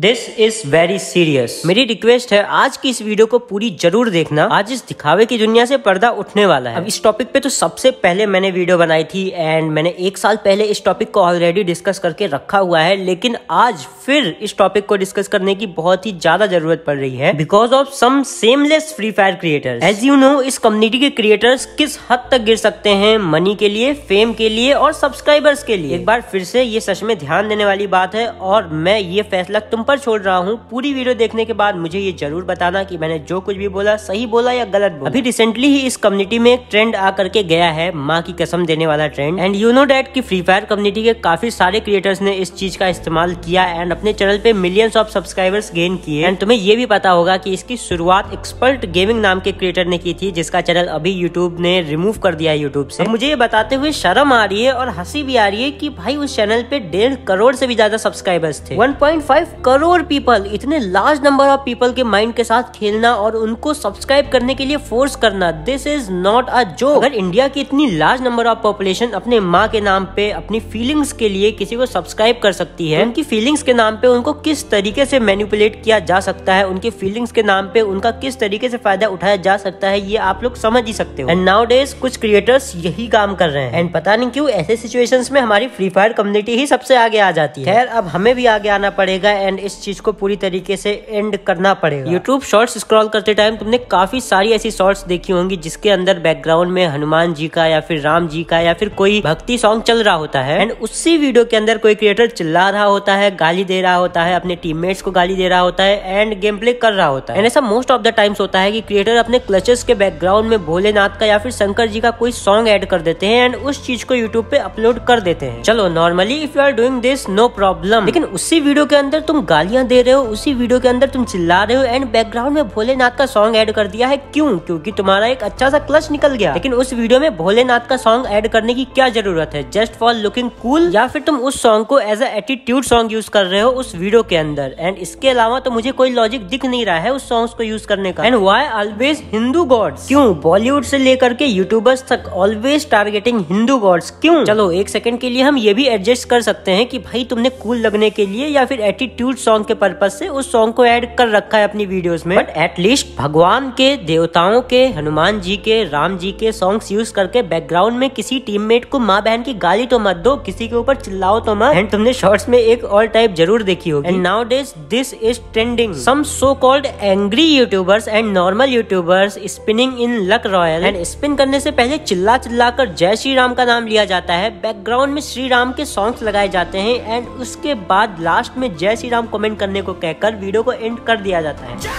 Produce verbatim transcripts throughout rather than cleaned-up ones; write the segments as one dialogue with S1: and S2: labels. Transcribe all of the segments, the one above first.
S1: This is very serious. मेरी request है आज की इस वीडियो को पूरी जरूर देखना। आज इस दिखावे की दुनिया से पर्दा उठने वाला है। अब इस टॉपिक पे तो सबसे पहले मैंने वीडियो बनाई थी एंड मैंने एक साल पहले इस टॉपिक को ऑलरेडी डिस्कस करके रखा हुआ है, लेकिन आज फिर इस टॉपिक को डिस्कस करने की बहुत ही ज्यादा जरूरत पड़ रही है because of some seamless Free Fire creators. As you know, इस कम्युनिटी के क्रिएटर्स किस हद तक गिर सकते हैं मनी के लिए, फेम के लिए और सब्सक्राइबर्स के लिए। एक बार फिर से ये सच में ध्यान देने वाली बात है और मैं ये फैसला तुम पर छोड़ रहा हूँ। पूरी वीडियो देखने के बाद मुझे ये जरूर बताना कि मैंने जो कुछ भी बोला सही बोला या गलत बोला। अभी रिसेंटली ही इस कम्युनिटी में एक ट्रेंड आ करके गया है, माँ की कसम देने वाला trend. And you know that कि फ्री फायर कम्युनिटी के काफी सारे क्रिएटर्स ने इस चीज का इस्तेमाल किया एंड अपने चैनल पे मिलियंस ऑफ सब्सक्राइबर्स गेन किए। एंड तुम्हें ये भी पता होगा कि इसकी शुरुआत एक्सपर्ट गेमिंग नाम के क्रिएटर ने की थी, जिसका चैनल अभी यूट्यूब ने रिमूव कर दिया है यूट्यूब से। मुझे ये बताते हुए शर्म आ रही है और हंसी भी आ रही है कि भाई उस चैनल पे डेढ़ करोड़ से भी ज्यादा सब्सक्राइबर्स थे। One point five crore people, इतने लार्ज नंबर ऑफ पीपल के माइंड के साथ खेलना और उनको सब्सक्राइब करने के लिए फोर्स करना, this is not a joke. अगर इंडिया की इतनी लार्ज नंबर ऑफ पॉपुलेशन अपने माँ के नाम पे अपनी फीलिंग्स के लिए किसी को सब्सक्राइब कर सकती है, उनकी फीलिंग्स के नाम पे उनको किस तरीके से मैनिपुलेट किया जा सकता है, उनके फीलिंग्स के नाम पे उनका किस तरीके से फायदा उठाया जा सकता है, ये आप लोग समझ ही सकते हो। एंड नाउ डेज कुछ क्रिएटर्स यही काम कर रहे हैं एंड पता नहीं क्यों ऐसे सिचुएशंस में हमारी फ्री फायर कम्युनिटी ही सबसे आगे आ जाती है। खैर, अब हमें भी आगे आना पड़ेगा एंड इस चीज को पूरी तरीके से एंड करना पड़ेगा। यूट्यूब शॉर्ट्स स्क्रॉल करते टाइम तुमने काफी सारी ऐसी शॉर्ट्स देखी होंगी जिसके अंदर बैकग्राउंड में हनुमान जी का या फिर राम जी का या फिर कोई भक्ति सॉन्ग चल रहा होता है एंड उसी वीडियो के अंदर कोई क्रिएटर चिल्ला रहा होता है, गाली दे रहा होता है, अपने टीममेट्स को गाली दे रहा होता है एंड गेम प्ले कर रहा होता है। एंड ऐसा मोस्ट ऑफ द टाइम्स होता है कि क्रिएटर अपने क्लचेस के बैकग्राउंड में भोलेनाथ का या फिर शंकर जी का कोई सॉन्ग ऐड कर देते हैं एंड उस चीज को यूट्यूब पे अपलोड कर देते हैं। चलो, normally if you are doing this no problem, लेकिन उसी वीडियो के अंदर तुम गालियां दे रहे हो, उसी वीडियो के अंदर तुम चिल्ला रहे हो एंड बैकग्राउंड में भोलेनाथ का सॉन्ग ऐड कर दिया है। क्यों? क्योंकि तुम्हारा एक अच्छा सा क्लच निकल गया। लेकिन उस वीडियो में भोलेनाथ का सॉन्ग ऐड करने की क्या जरूरत है? Just for looking cool? या फिर तुम उस सॉन्ग को as a attitude song use कर रहे हो उस वीडियो के अंदर? एंड इसके अलावा तो मुझे कोई लॉजिक दिख नहीं रहा है उस सॉन्ग्स को यूज करने का। And why always Hindu gods? क्यों बॉलीवुड से लेकर के यूट्यूबर्स तक ऑलवेज टारगेटिंग हिंदू गॉड्स? क्यों? चलो, एक सेकंड के लिए हम ये भी एडजस्ट कर सकते हैं कि भाई तुमने कूल लगने के लिए या फिर एटीट्यूड सॉन्ग के पर्पज से उस सॉन्ग को ऐड कर रखा है अपनी वीडियोस में, बट एटलीस्ट भगवान के, देवताओं के, हनुमान जी के, राम जी के सॉन्ग्स यूज करके बैकग्राउंड में किसी टीममेट को माँ बहन की गाली तो मत दो, किसी के ऊपर चिल्लाओ तो मत। एंड तुमने शॉर्ट्स में एक और टाइप जरूर देखी होगी। And now days this is trending. Some so called angry YouTubers and normal YouTubers spinning in Luck Royale. And spin करने से पहले चिल्ला चिल्ला कर जय श्री राम का नाम लिया जाता है, बैकग्राउंड में श्री राम के सॉन्ग्स लगाए जाते हैं एंड उसके बाद लास्ट में जय श्री राम कमेंट करने को कहकर वीडियो को एंड कर दिया जाता है।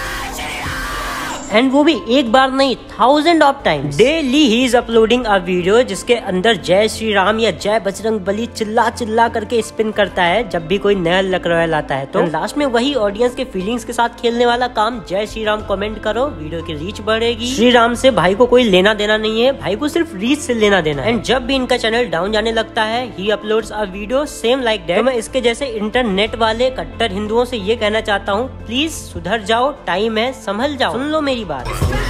S1: एंड वो भी एक बार नहीं, thousand of times. Daily he is uploading a video जिसके अंदर जय श्री राम या जय बजरंग बली चिल्ला चिल्ला करके स्पिन करता है जब भी कोई नया लक रॉयल आता है। तो लास्ट में वही ऑडियंस के फीलिंग्स के साथ खेलने वाला काम, जय श्री राम कमेंट करो, वीडियो की रीच बढ़ेगी। श्री राम से भाई को कोई लेना देना नहीं है, भाई को सिर्फ रीच से लेना देना। एंड जब भी इनका चैनल डाउन जाने लगता है, he uploads a video same like that. मैं इसके जैसे इंटरनेट वाले कट्टर हिंदुओं से ये कहना चाहता हूँ, प्लीज सुधर जाओ, टाइम है, संभल जाओ। सुन लो मेरी बात।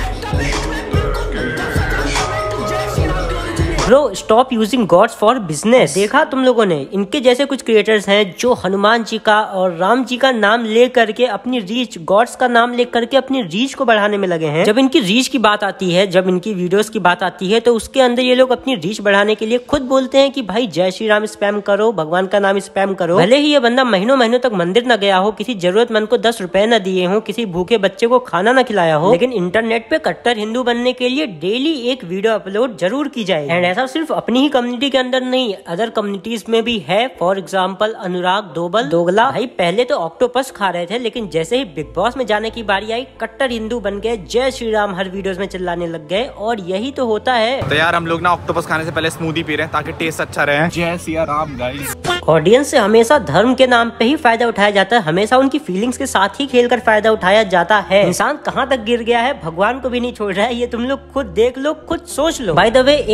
S1: Bro, stop using gods for business. देखा तुम लोगों ने, इनके जैसे कुछ क्रिएटर्स हैं जो हनुमान जी का और राम जी का नाम ले करके अपनी रीच, गॉड्स का नाम ले करके अपनी रीच को बढ़ाने में लगे हैं। जब इनकी रीच की बात आती है, जब इनकी वीडियोस की बात आती है, तो उसके अंदर ये लोग अपनी रीच बढ़ाने के लिए खुद बोलते हैं कि भाई जय श्री राम स्पैम करो, भगवान का नाम स्पैम करो। भले ही ये बंदा महीनों महीनों तक मंदिर न गया हो, किसी जरूरतमंद को दस रुपए न दिए हो, किसी भूखे बच्चे को खाना न खिलाया हो, लेकिन इंटरनेट पे कट्टर हिंदू बनने के लिए डेली एक वीडियो अपलोड जरूर की जाए। एंड ऐसा सिर्फ अपनी ही कम्युनिटी के अंदर नहीं, अदर कम्युनिटीज में भी है। फॉर एग्जांपल अनुराग दोबल दोगला, भाई पहले तो ऑक्टोपस खा रहे थे, लेकिन जैसे ही बिग बॉस में जाने की बारी आई, कट्टर हिंदू बन गए, जय श्री राम हर वीडियोस में चिल्लाने लग गए। और यही तो होता है।
S2: तो यार हम लोग ना ऑक्टोपस खाने से पहले स्मूदी पी रहे हैं ताकि टेस्ट अच्छा रहे। जय श्री राम गाइस।
S1: ऑडियंस से हमेशा धर्म के नाम पे ही फायदा उठाया जाता है, हमेशा उनकी फीलिंग्स के साथ ही खेलकर फायदा उठाया जाता है। इंसान कहाँ तक गिर गया है, भगवान को भी नहीं छोड़ रहा है, ये तुम लोग खुद देख लो, खुद सोच लो। बाय द वे, एक तरफ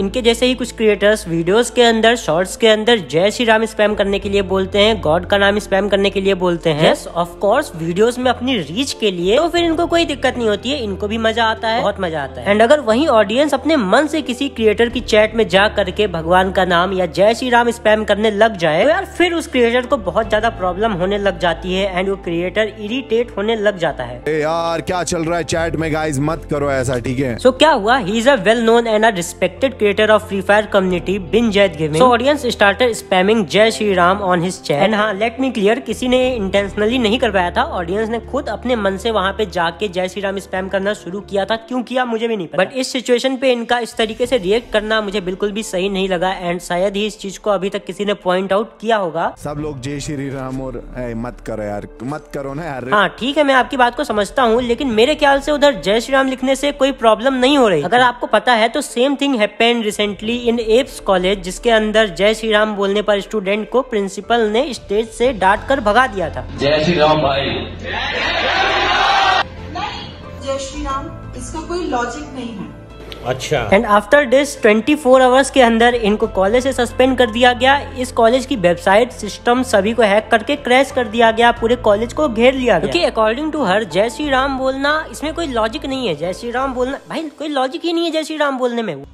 S1: इनके जैसे ही कुछ क्रिएटर्स वीडियोस के अंदर, शॉर्ट्स के अंदर जय श्री राम स्पैम करने के लिए बोलते हैं, गॉड का नाम स्पैम करने के लिए बोलते हैं। यस ऑफ कोर्स वीडियोस में अपनी रीच के लिए, तो फिर इनको कोई दिक्कत नहीं होती है, इनको भी मजा आता है, बहुत मजा आता है। एंड अगर वही ऑडियंस अपने मन से किसी क्रिएटर की चैट में जा करके भगवान का नाम या जय श्री राम स्पैम करने लग जाए, तो यार फिर उस क्रिएटर को बहुत ज्यादा प्रॉब्लम होने लग जाती है एंड वो क्रिएटर इरिटेट होने लग जाता है।
S3: ए यार क्या चल रहा है चैट में गाइस, मत करो ऐसा, ठीक है।
S1: सो so, क्या हुआ, he is a well known and a respected creator of free fire community Binzaid gaming. So audience started spamming Jai Shri Ram on his chat. And हाँ, लेट मी क्लियर, किसी ने इंटेंशनली नहीं करवाया था, ऑडियंस ने खुद अपने मन से वहाँ पे जाके जय श्री राम स्पैम करना शुरू किया था। क्यों किया मुझे भी नहीं पता, बट इस सिचुएशन पे इनका इस तरीके से रिएक्ट करना मुझे बिल्कुल भी सही नहीं लगा एंड शायद ही इस चीज को अभी तक किसी ने पॉइंट आउट किया होगा।
S3: सब लोग जय श्री राम और ए, मत करो यार, मत करो ना यार।
S1: हाँ ठीक है, मैं आपकी बात को समझता हूँ, लेकिन मेरे ख्याल से उधर जय श्री राम लिखने से कोई प्रॉब्लम नहीं हो रही। अगर आपको पता है तो same thing happened recently in apps college, जिसके अंदर जय श्री राम बोलने पर स्टूडेंट को प्रिंसिपल ने स्टेज से डांट कर भगा दिया था।
S4: जय श्री राम भाई।
S5: जय श्री राम, इसका कोई लॉजिक नहीं है।
S1: अच्छा। एंड आफ्टर दिस चौबीस आवर्स के अंदर इनको कॉलेज से सस्पेंड कर दिया गया। इस कॉलेज की वेबसाइट, सिस्टम सभी को हैक करके क्रैश कर दिया गया, पूरे कॉलेज को घेर लिया गया। क्योंकि अकॉर्डिंग टू हर जय श्री राम बोलना इसमें कोई लॉजिक नहीं है। जय श्री राम बोलना भाई कोई लॉजिक ही नहीं है जय श्री राम बोलने में।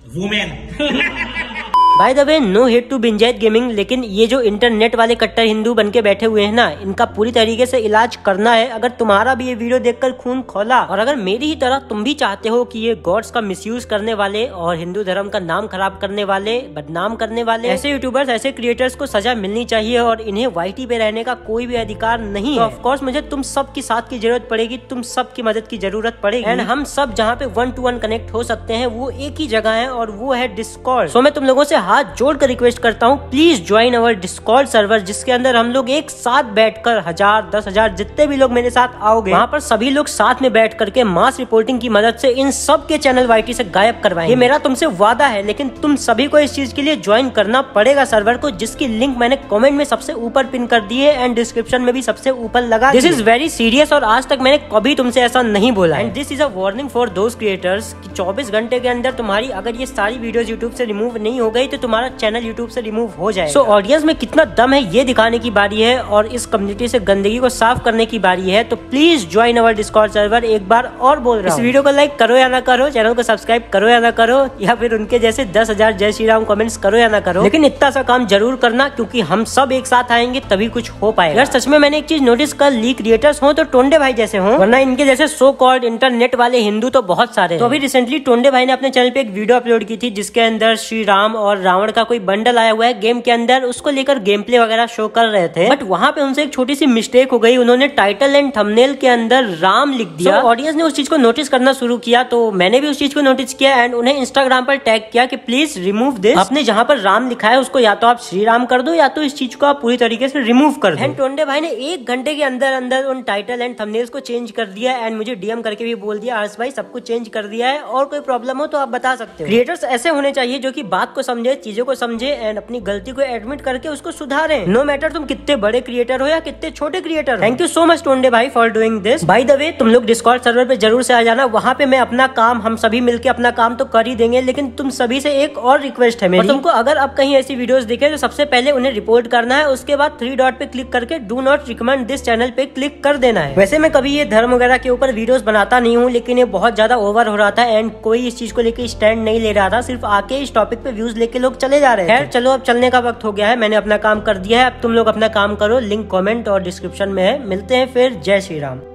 S1: Women by the way, no hate to Binzaid gaming, लेकिन ये जो इंटरनेट वाले कट्टर हिंदू बन के बैठे हुए हैं ना, इनका पूरी तरीके से इलाज करना है। अगर तुम्हारा भी ये वीडियो देखकर खून खोला और अगर मेरी ही तरह तुम भी चाहते हो कि ये गॉड्स का मिसयूज करने वाले और हिंदू धर्म का नाम खराब करने वाले, बदनाम करने वाले ऐसे यूट्यूबर्स, ऐसे क्रिएटर्स को सजा मिलनी चाहिए और इन्हें वाईटी पे रहने का कोई भी अधिकार नहीं है, तो ऑफ कोर्स मुझे तुम सब की साथ की जरूरत पड़ेगी, तुम सब की मदद की जरूरत पड़ेगी। एंड हम सब जहाँ पे वन टू वन कनेक्ट हो सकते हैं वो एक ही जगह है और वो है डिस्कॉर्ड। सो मैं तुम लोगों से हाथ जोड़कर रिक्वेस्ट करता हूँ, please join our discord server, जिसके अंदर हम लोग एक साथ बैठकर हजार दस हजार जितने भी लोग मेरे साथ आओगे, वहाँ पर सभी लोग साथ में बैठ करके मास रिपोर्टिंग की मदद से इन सब के चैनल वाईटी से गायब करवाएंगे। ये मेरा तुमसे वादा है, लेकिन तुम सभी को इस चीज के लिए ज्वाइन करना पड़ेगा सर्वर को, जिसकी लिंक मैंने कमेंट में सबसे ऊपर पिन कर दी है एंड डिस्क्रिप्शन में भी सबसे ऊपर लगा। दिस इज वेरी सीरियस और आज तक मैंने कभी तुमसे ऐसा नहीं बोला। And this is a warning for those creators कि चौबीस घंटे के अंदर तुम्हारी अगर ये सारी वीडियोस यूट्यूब से रिमूव नहीं हो गई तो तुम्हारा चैनल यूट्यूब से रिमूव हो जाएगा। सो ऑडियंस में कितना दम है ये दिखाने की बारी है और इस कम्युनिटी से गंदगी को साफ करने की बारी है। तो please join our discord server. एक बार और बोल रहा हूं, इस वीडियो को लाइक करो या ना करो, चैनल को सब्सक्राइब करो या ना करो, या फिर उनके जैसे दस हजार जय श्री राम कमेंट्स करो या ना करो, लेकिन इतना सा काम जरूर करना, क्योंकि हम सब एक साथ आएंगे तभी कुछ हो पाएगा। यार सच में मैंने एक चीज नोटिस कर ली, क्रिएटर्स हो तो टोंडे भाई जैसे हो, वरना इनके जैसे सो कॉल्ड इंटरनेट वाले हिंदू तो बहुत सारे। तो अभी रिसेंटली टोंडे भाई ने अपने चैनल पे एक वीडियो अपलोड की थी जिसके अंदर श्री राम और रावण का कोई बंडल आया हुआ है गेम के अंदर, उसको लेकर गेम प्ले वगैरह शो कर रहे थे, बट वहाँ पे उनसे एक छोटी सी मिस्टेक हो गई, उन्होंने टाइटल एंड थंबनेल के अंदर राम लिख दिया। ऑडियंस ने उस चीज को नोटिस करना शुरू किया, तो मैंने भी उस चीज को नोटिस किया एंड उन्हें इंस्टाग्राम पर टैग किया कि प्लीज रिमूव दिस। आपने जहाँ पर राम लिखा है उसको या तो आप श्री राम कर दो या तो इस चीज को आप पूरी तरीके से रिमूव कर दो। एंड टोंडे भाई ने एक घंटे के अंदर अंदर उन टाइटल एंड थंबनेल्स को चेंज कर दिया एंड मुझे डीएम करके भी बोल दिया हर्ष भाई सब कुछ चेंज कर दिया है और कोई प्रॉब्लम हो तो आप बता सकते हो। क्रिएटर्स ऐसे होने चाहिए जो कि बात को समझे, चीजों को समझे एंड अपनी गलती को एडमिट करके उसको सुधारें, नो मैटर तुम कितने बड़े क्रिएटर हो या कितने छोटे क्रिएटर हो। थैंक यू सो मच टोंडे भाई for doing this. By the way, तुम लोग डिस्कॉर्ड सर्वर पे जरूर से आ जाना, वहाँ पे मैं अपना काम, हम सभी मिलके अपना काम तो कर ही देंगे, लेकिन तुम सभी से एक और रिक्वेस्ट है मेरी, और तुमको अगर अब कहीं ऐसी वीडियोस दिखे तो सबसे पहले उन्हें रिपोर्ट करना है, उसके बाद थ्री डॉट पे क्लिक करके do not recommend this channel पे क्लिक कर देना है। वैसे मैं कभी ये धर्म वगैरह के ऊपर वीडियोस बनाता नहीं हूँ, लेकिन ये बहुत ज्यादा ओवर हो रहा था एंड कोई इस चीज को लेके स्टैंड नहीं ले रहा था, सिर्फ आके इस टॉपिक पे व्यूज लेके लोग चले जा रहे हैं। खैर चलो, अब चलने का वक्त हो गया है, मैंने अपना काम कर दिया है, अब तुम लोग अपना काम करो। लिंक कमेंट और डिस्क्रिप्शन में है। मिलते हैं फिर, जय श्री राम।